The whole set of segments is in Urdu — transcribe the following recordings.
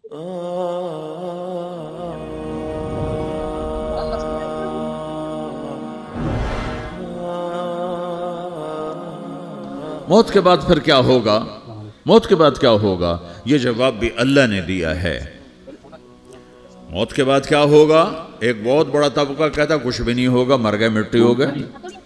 موت کے بعد پھر کیا ہوگا؟ موت کے بعد کیا ہوگا؟ یہ جواب بھی اللہ نے دیا ہے۔ موت کے بعد کیا ہوگا؟ ایک بہت بڑا طبقہ کہتا کچھ بھی نہیں ہوگا، مر گئے، مٹی ہو گئے۔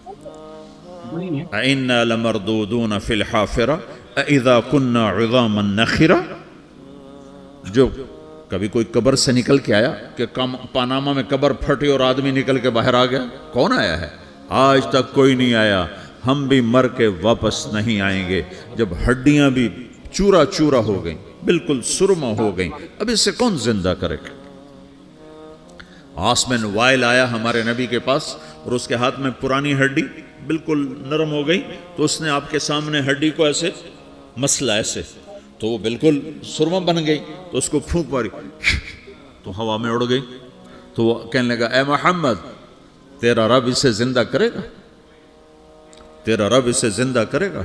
اِنَّا لَمَرْدُودُونَ فِي الْحَافِرَةِ اِذَا كُنَّا عِظَامًا نَخِرَةً۔ جو کبھی کوئی قبر سے نکل کے آیا کہ پاناما میں قبر پھٹی اور آدمی نکل کے باہر آ گیا؟ کون آیا ہے؟ آج تک کوئی نہیں آیا۔ ہم بھی مر کے واپس نہیں آئیں گے۔ جب ہڈیاں بھی چورا چورا ہو گئیں، بالکل سرما ہو گئیں، اب اس سے کون زندہ کرے گا؟ آسمن وائل آیا ہمارے نبی کے پاس اور اس کے ہاتھ میں پرانی ہڈی بالکل نرم ہو گئی، تو اس نے آپ کے سامنے ہڈی کو ایسے مسلا ایسے، تو وہ بالکل سرما بن گئی، تو اس کو پھونک ماری تو ہوا میں اڑ گئی۔ تو وہ کہنے لگا اے محمد، تیرا رب اسے زندہ کرے گا؟ تیرا رب اسے زندہ کرے گا؟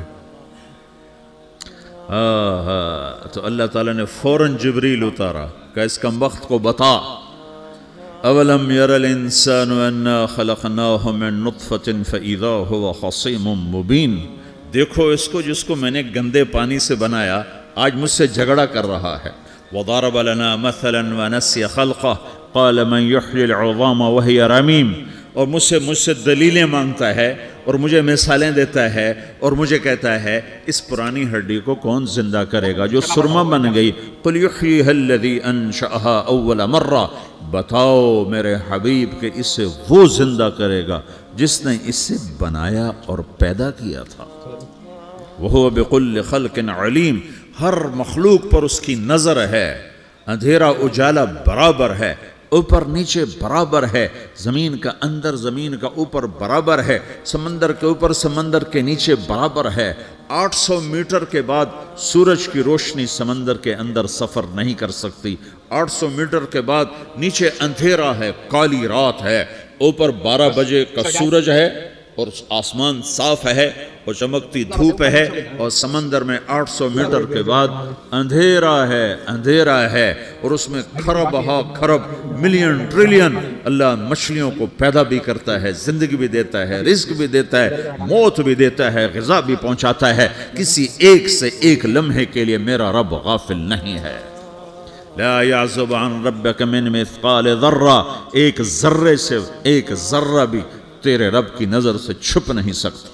تو اللہ تعالیٰ نے فوراً جبریل اتارا کہ اس کمبخت کو بتا، اولم یر الانسان انا خلقناہ من نطفۃ فاذا هو خصیم مبین۔ دیکھو اس کو جس کو میں نے گندے پانی سے بنایا، آج مجھ سے جھگڑا کر رہا ہے۔ وضرب لنا مثلا ونسی خلقہ قال من یحیی العظام وہی رمیم۔ اور مجھ سے دلیلیں مانگتا ہے اور مجھے مثالیں دیتا ہے اور مجھے کہتا ہے اس پرانی ہڈی کو کون زندہ کرے گا جو سرما بن گئی؟ قل یحییہا الذی انشأہا اول مرہ۔ بتاؤ میرے حبیب کہ اسے وہ زندہ کرے گا جس نے اسے بنایا اور پیدا کیا تھا۔ وہو بکل خلق علیم۔ ہر مخلوق پر اس کی نظر ہے، اندھیرا اجالا برابر ہے، اوپر نیچے برابر ہے، زمین کا اندر زمین کا اوپر برابر ہے، سمندر کے اوپر سمندر کے نیچے برابر ہے۔ 800 میٹر کے بعد سورج کی روشنی سمندر کے اندر سفر نہیں کر سکتی۔ 800 میٹر کے بعد نیچے اندھیرا ہے، کالی رات ہے، اوپر 12 بجے کا سورج ہے اور آسمان صاف ہے اور چمکتی دھوپ ہے، اور سمندر میں 800 میٹر کے بعد اندھیرا ہے اور اس میں کھرب ہا کھرب ملین ٹریلین اللہ مچھلیوں کو پیدا بھی کرتا ہے، زندگی بھی دیتا ہے، رزق بھی دیتا ہے، موت بھی دیتا ہے، غذا بھی پہنچاتا ہے۔ کسی ایک سے ایک لمحے کے لیے میرا رب غافل نہیں ہے۔ لا يعزب عن ربك من مثقال ذرہ، ایک ذرے سے ایک ذرہ بھی تیرے رب کی نظر سے چھپ نہیں سکتا۔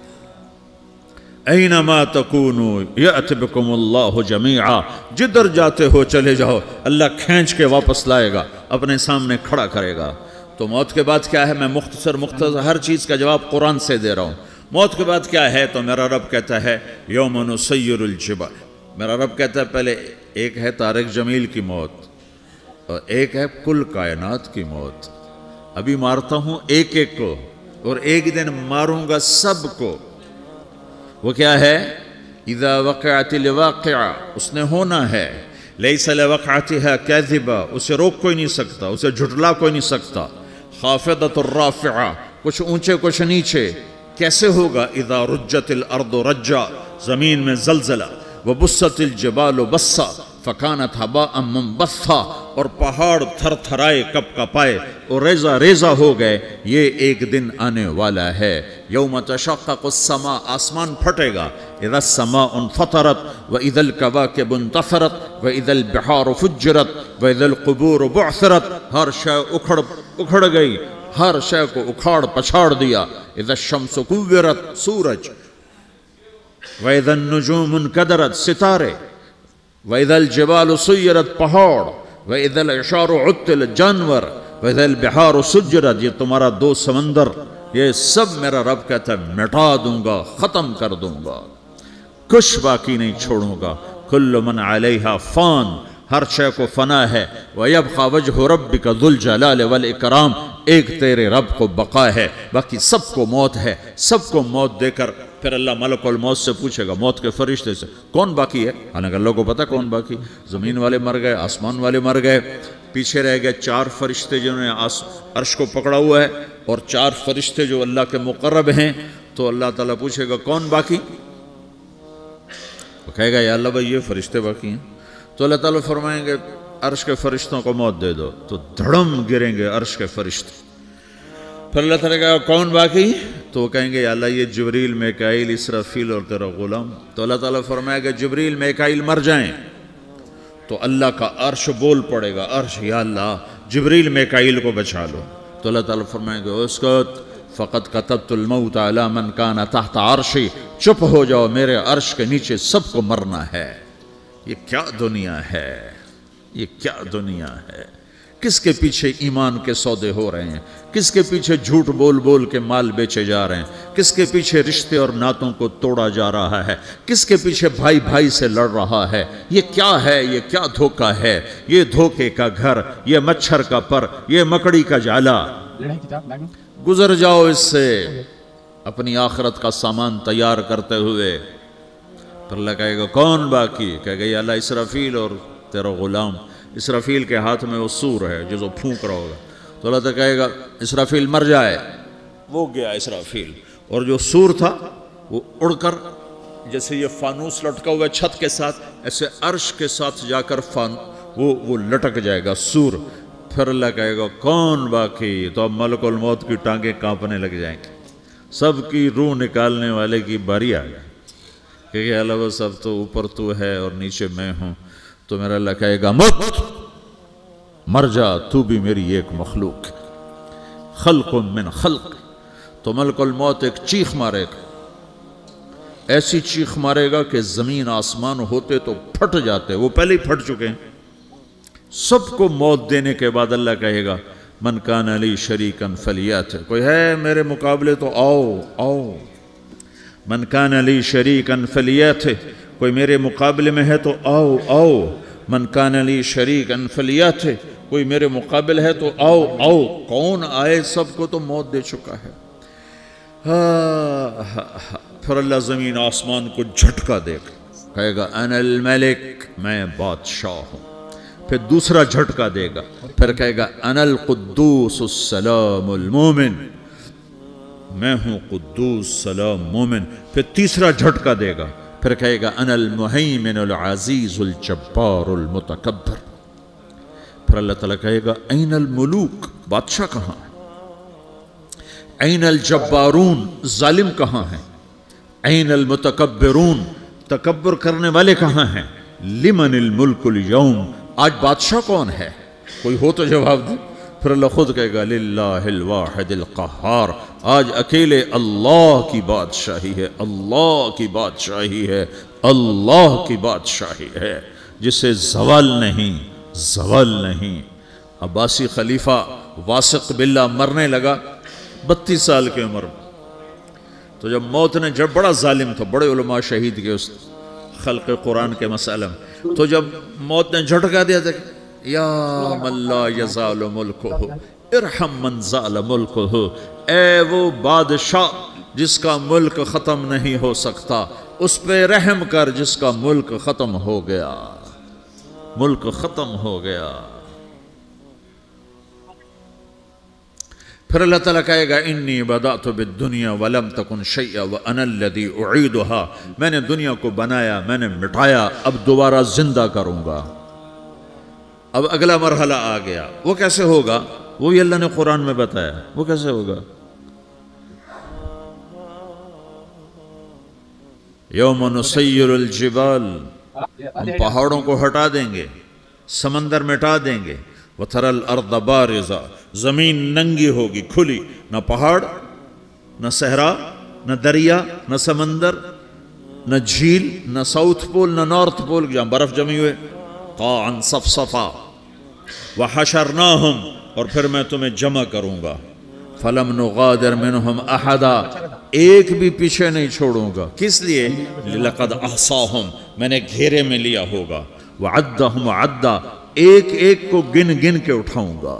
اینما تکونوا یأت بکم اللہ جمیعا، جدھر جاتے ہو چلے جاؤ، اللہ کھینچ کے واپس لائے گا، اپنے سامنے کھڑا کرے گا۔ تو موت کے بعد کیا ہے؟ میں مختصر ہر چیز کا جواب قرآن سے دے رہا ہوں۔ موت کے بعد کیا ہے؟ تو میرا رب کہتا ہے یوم نسیر الجبال۔ میرا رب کہتا ہے پہلے ایک ہے طارق جمیل کی موت اور ایک ہے کل کائنات کی موت۔ ابھی مارتا ہوں ایک ایک کو اور ایک دن ماروں گا سب کو۔ وہ کیا ہے؟ اذا وقعت الواقعہ، اس نے ہونا ہے۔ لیس لوقعتها کاذبہ، اسے روک کوئی نہیں سکتا، اسے جھٹلا کوئی نہیں سکتا۔ خافضۃ الرافعہ، کچھ اونچے کچھ نیچے۔ کیسے ہوگا؟ اذا رجت الارض رجا، زمین میں زلزلہ۔ وبست الجبال بسا فکانت ہباء منبثا، اور پہاڑ تھر تھرائے کپ کپائے اور ریزہ ریزہ ہو گئے۔ یہ ایک دن آنے والا ہے۔ یوم تشقق السماء، آسمان پھٹے گا۔ اذا السماء انفطرت واذا الکواکب انتثرت واذا البحار فجرت واذا القبور بعثرت، ہر شے اکھڑ گئی، ہر شے کو اکھاڑ پچھاڑ دیا۔ اذا الشمس کورت، سورج۔ وَإِذَا النُّجُومُ انْكَدَرَتْ، ستارے۔ وَإِذَا الْجِبَالُ سُيِّرَتْ، پہاڑ۔ وَإِذَا الْعِشَارُ عُطِّلَتْ، جانور۔ وَإِذَا الْبِحَارُ سُجِّرَتْ، یہ تمہارا دو سمندر، یہ سب میرا رب کہتا ہے مٹا دوں گا، ختم کر دوں گا، کچھ باقی نہیں چھوڑوں گا۔ كُلُّ مَنْ عَلَيْهَا فان، ہر شے کو فنا ہے۔ وَيَبْقَى وَجْهُ رَبِّكَ ذُو الْجَلَالِ وَالْإِكْرَامِ، ایک تیرے رب کو بقا ہے، باقی سب کو موت ہے۔ سب کو موت دے کر پھر اللہ ملک الموت سے پوچھے گا، موت کے فرشتے سے، کون باقی ہے؟ حالانکہ اللہ کو پتہ کون باقی۔ زمین والے مر گئے، آسمان والے مر گئے، پیچھے رہ گئے 4 فرشتے جنہوں نے عرش کو پکڑا ہوا ہے، اور 4 فرشتے جو اللہ کے مقرب ہیں۔ تو اللہ تعالیٰ پوچھے گا کون باقی؟ وہ کہے گا یا اللہ بھائی یہ فرشتے باقی ہیں۔ تو اللہ تعالیٰ فرمائیں گے عرش کے فرشتوں کو موت دے دو، تو دھڑم گریں گے عرش کے فرشتے۔ پھر اللہ تعالیٰ کہا کون باقی؟ تو وہ کہیں گے یا اللہ یہ جبریل، میکائیل، اسرافیل اور تیرا غلام۔ تو اللہ تعالیٰ فرمائے گا جبریل، میکائیل مر جائیں، تو اللہ کا عرش بول پڑے گا، عرش یا اللہ جبریل میکائیل کو بچا لو۔ تو اللہ تعالیٰ فرمائے گا اسکت فقط کتبت الموت علی من کان تحت عرشی، چپ ہو جاؤ، میرے عرش کے نیچے سب کو مرنا ہے۔ یہ کیا دنیا ہے، یہ کیا دنیا ہے؟ کس کے پیچھے ایمان کے سودے ہو رہے ہیں، کس کے پیچھے جھوٹ بول بول کے مال بیچے جا رہے ہیں، کس کے پیچھے رشتے اور ناتوں کو توڑا جا رہا ہے، کس کے پیچھے بھائی بھائی سے لڑ رہا ہے۔ یہ کیا ہے، یہ کیا دھوکہ ہے، یہ دھوکے کا گھر، یہ مچھر کا پر، یہ مکڑی کا جالا۔ گزر جاؤ اس سے اپنی آخرت کا سامان تیار کرتے ہوئے۔ پھر اللہ کہے گا کون باقی؟ کہے گا یا اللہ اسرافیل اور تیرا غلام۔ اسرافیل کے ہاتھ میں وہ سور ہے جو پھونک رہا ہوگا، تو اللہ تعالیٰ کہے گا اسرافیل مر جائے، وہ گیا اسرافیل، اور جو سور تھا وہ اڑ کر جیسے یہ فانوس لٹکا ہوا ہے چھت کے ساتھ، ایسے عرش کے ساتھ جا کر وہ لٹک جائے گا سور۔ پھر اللہ کہے گا کون باقی؟ تو اب ملک الموت کی ٹانگیں کانپنے لگ جائیں گی، سب کی روح نکالنے والے کی باری آ گئی، کہ اللہ وہ سب تو اوپر تو ہے اور نیچے میں ہوں۔ تو میرا اللہ کہے گا مت، مر جا، تو بھی میری ایک مخلوق ہے، خلق من خلق۔ تو ملک الموت ایک چیخ مارے گا، ایسی چیخ مارے گا کہ زمین آسمان ہوتے تو پھٹ جاتے، وہ پہلے ہی پھٹ چکے ہیں۔ سب کو موت دینے کے بعد اللہ کہے گا من کان علی شریکن فلیات، کوئی ہے میرے مقابلے تو آؤ آؤ۔ من کان علی شریکن فلیات، کوئی میرے مقابلے میں ہے تو آؤ آؤ۔ من کان علی شریکن فلیات، کوئی میرے مقابل ہے تو آؤ آؤ۔ کون آئے؟ سب کو تو موت دے چکا ہے۔ پھر اللہ زمین آسمان کو جھٹکا دے گا، کہے گا انا الملک، میں بادشاہ ہوں۔ پھر دوسرا جھٹکا دے گا، پھر کہے گا انا القدوس السلام المومن، میں ہوں قدوس سلام مومن۔ پھر تیسرا جھٹکا دے گا، پھر کہے گا انا المہیمن العزیز الجبار المتکبر۔ پھر اللہ تعالیٰ کہے گا این الملوک، بادشاہ کہاں ہے؟ این الجبارون، ظالم کہاں ہیں؟ این المتکبرون، تکبر کرنے والے کہاں ہیں؟ لمن الملک اليوم، آج بادشاہ کون ہے؟ کوئی ہو تو جواب دے۔ پھر اللہ خود کہے گا للہ الواحد القہار، آج اکیلے اللہ کی بادشاہی ہے، اللہ کی بادشاہی ہے، اللہ کی بادشاہی ہے، جسے زوال نہیں، زوال نہیں۔ عباسی خلیفہ واثق باللہ مرنے لگا 32 سال کی عمر میں، تو جب موت نے، جب بڑا ظالم تھا، بڑے علماء شہید کے اس خلق قرآن کے مسئلہ میں، تو جب موت نے جھٹکا دیا تھا یا من لا یزال ملکہ ارحم من زال ملکہ، اے وہ بادشاہ جس کا ملک ختم نہیں ہو سکتا، اس پہ رحم کر جس کا ملک ختم ہو گیا، ملک ختم ہو گیا۔ پھر اللہ تعالیٰ کہے گا انی بدأت بالدنیا ولم تکن شیئا وانا الذی اعیدہا، میں نے دنیا کو بنایا، میں نے مٹایا، اب دوبارہ زندہ کروں گا۔ اب اگلا مرحلہ آ گیا، وہ کیسے ہوگا؟ وہ بھی اللہ نے قرآن میں بتایا، وہ کیسے ہوگا؟ یوم نسیر الجبال، ہم پہاڑوں کو ہٹا دیں گے، سمندر مٹا دیں گے، وَتَرَى الْأَرْضَ بَارِزَةً، زمین ننگی ہوگی، کھلی، نہ پہاڑ، نہ صحرا، نہ دریا، نہ سمندر، نہ جھیل، نہ ساؤتھ پول، نہ نارتھ پول جہاں برف جمی ہوئے، قاعًا صفصفا، وحشرناہم، اور پھر میں تمہیں جمع کروں گا، فلم نغادر منہم احدا، ایک بھی پیچھے نہیں چھوڑوں گا، کس لیے؟ لقد احصاہم، میں نے گھیرے میں لیا ہوگا، وعدہم عدا، ایک ایک کو گن گن کے اٹھاؤں گا،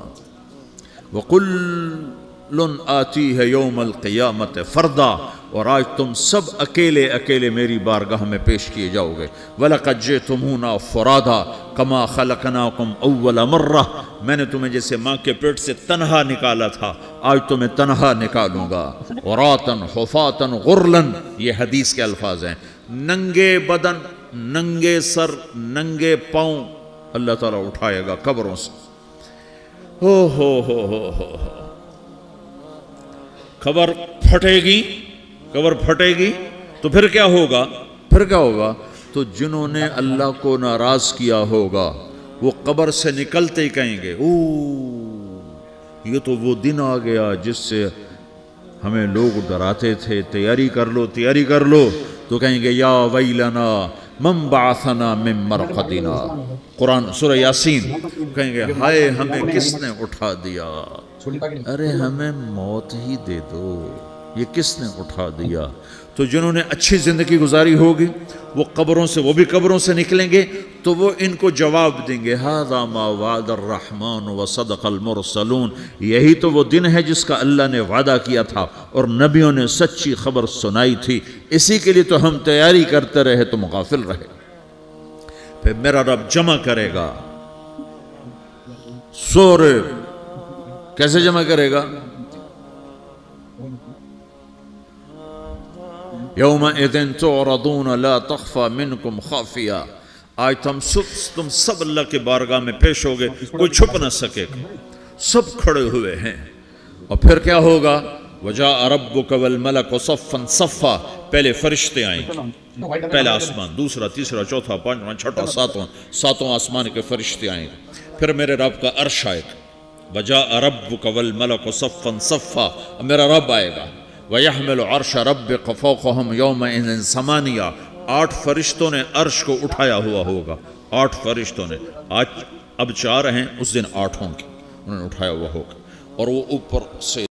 وَقُلٌ آتِيهَ يَوْمَ الْقِيَامَةِ فَرْدًا، اور آج تم سب اکیلے اکیلے میری بارگاہ میں پیش کیے جاؤ گے، وَلَقَدْ جِئْتُمُونَا فُرَادًا كَمَا خَلَقْنَاكُمْ أَوَّلَ مَرَّةٍ، میں نے تمہیں جیسے ماں کے پیٹ سے تنہا نکالا تھا، آج تمہیں تنہا نکالوں گا، عُرَاةً حُفَاةً غُرْلًا، یہ حدیث کے الفاظ ہیں، ننگے بدن، ننگے سر، ننگے پاؤں، اللہ تعالیٰ اٹھائے گا قبروں سے. ہو قبر پھٹے گی تو پھر کیا ہوگا؟ تو جنہوں نے اللہ کو ناراض کیا ہوگا وہ قبر سے نکلتے ہی کہیں گے یہ تو وہ دن آ گیا جس سے ہمیں لوگ ڈراتے تھے، تیاری کر لو. تو کہیں گے یا ویلنا من بعثنا من مرقدنا، قرآن سورہ یاسین. کہیں گے ہائے ہمیں کس نے اٹھا دیا، ارے ہمیں موت ہی دے دو، یہ کس نے اٹھا دیا. تو جنہوں نے اچھی زندگی گزاری ہوگی وہ بھی قبروں سے نکلیں گے تو وہ ان کو جواب دیں گے ھذا ما وعد الرحمن وصدق المرسلون، یہی تو وہ دن ہے جس کا اللہ نے وعدہ کیا تھا اور نبیوں نے سچی خبر سنائی تھی، اسی کے لیے تو ہم تیاری کرتے رہے تم غافل رہے. پھر میرا رب جمع کرے گا سورے. کیسے جمع کرے گا؟ یومئذ تعرضون لا تخفى منکم خافیہ. آج تم سب اللہ کے بارگاہ میں پیش ہوگے، کوئی چھپ نہ سکے گا، سب کھڑے ہوئے ہیں. اور پھر کیا ہوگا؟ وجاء ربک والملک صفا صفا. پہلے فرشتے آئیں گے، پہلا آسمان، دوسرا، تیسرا، چوتھا، پانچواں، چھٹا، ساتواں آسمان کے فرشتے آئیں گے. پھر میرے رب کا عرش آئے گا. وجاء ربک والملک صفا صفا، میرا رب آئے گا. وَيَحْمِلُ عَرْشَ رَبِّكَ فَوْقَهُمْ يَوْمَئِذٍ ثَمَانِيَةٌ. 8 فرشتوں نے عرش کو اٹھایا ہوا ہوگا. 8 فرشتوں نے، آج اب 4 ہیں، اس دن 8 ہوں گے، انہوں نے اٹھایا ہوا ہوگا. اور وہ اوپر سے